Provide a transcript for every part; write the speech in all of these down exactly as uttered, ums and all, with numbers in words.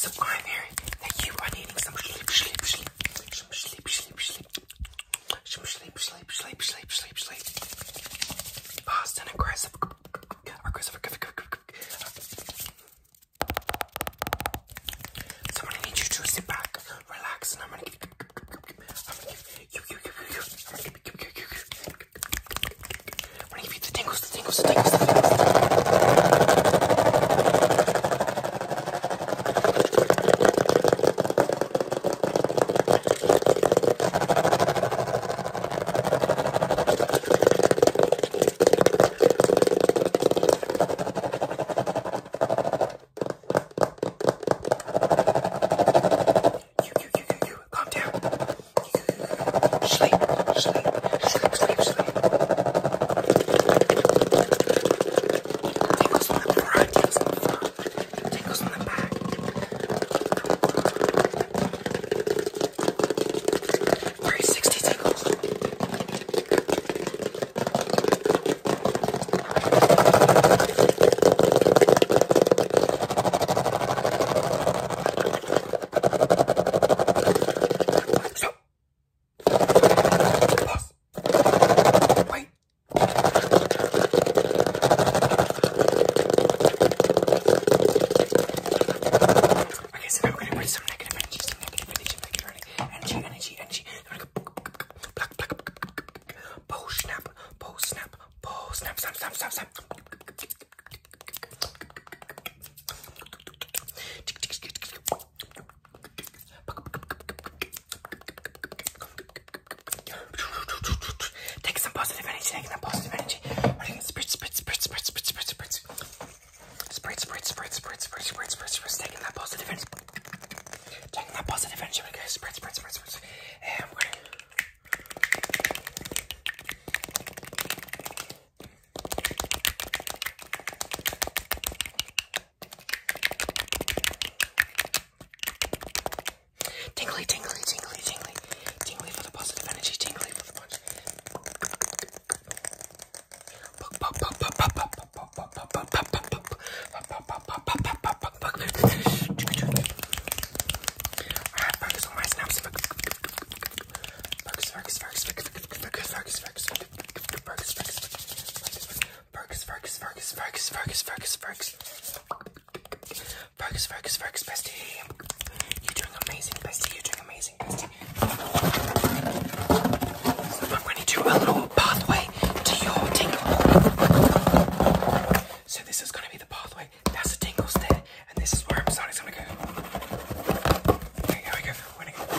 So I'm hearing that you are needing some sleep, sleep, sleep, some sleep, sleep, sleep, some sleep, sleep, sleep, sleep, sleep, sleep. Fast and aggressive, aggressive, aggressive. So I'm gonna need you to sit back, relax, and I'm gonna give you, I'm gonna give you, you, you, you, you, I'm gonna give you, you, you, you, I'm gonna give you the tingles, the tingles, the tingles, the tingles. Take some positive energy, take some positive energy. Spritz, spritz, spritz, spritz, spritz, spritz, spritz. Spritz, spritz, spritz, spritz, spritz, spritz, spritz, spritz. Taking that positive energy. Taking that positive energy. We're gonna spritz, spritz, spritz, spritz. And we're gonna tingly, tingly, tingly, tingly, tingly for the positive energy, tingly for the punch. Alright, focus on my snaps. Focus, focus, focus, focus, focus, focus, focus, focus, focus, focus, focus, focus, focus, focus, focus, focus. Focus, focus, focus, bestie. You're doing amazing, bestie. You're doing amazing, bestie. So I'm going to do a little pathway to your tingle. So this is going to be the pathway. That's the tingles there, and this is where I'm starting. So I'm going to go. Okay, here we go. We're going to go.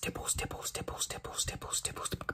Stipple, stipple, stipple, stipple, stipple, stipple, stipple.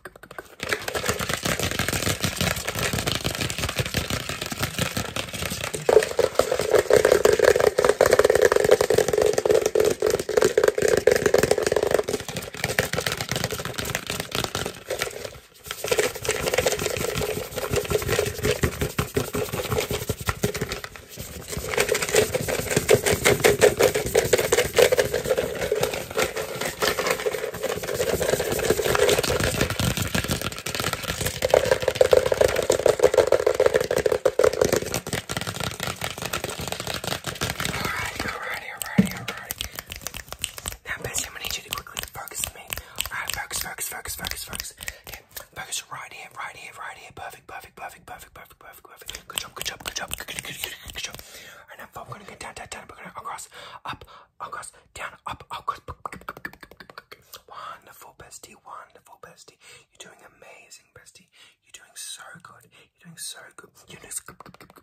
Focus, focus, focus. Okay, focus right here, right here, right here. Perfect, perfect, perfect, perfect, perfect, perfect, perfect. Good job, good job, good job, good, good, good, good, good job. Alright, now we're gonna go down, down, down. We're gonna across, up, across, down, up, across. Wonderful, bestie, wonderful, bestie. You're doing amazing, bestie. You're doing so good. You're doing so good. You're doing so good.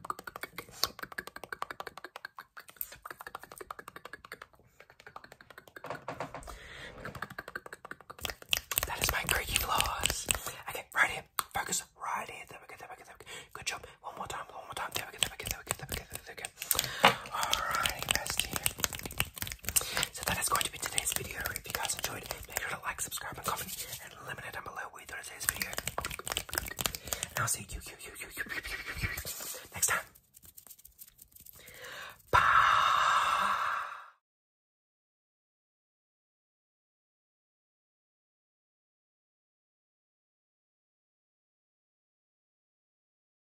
That is my creaky floors. Okay, right here. Focus right here. There we go, there we go, there we go. Good job. One more time, one more time. There we go, there we go, there we go, there we go, there we go. Alrighty, bestie. So that is going to be today's video. If you guys enjoyed, make sure to like, subscribe, and comment, and let me know down below what you thought of today's video. And I'll see you, you,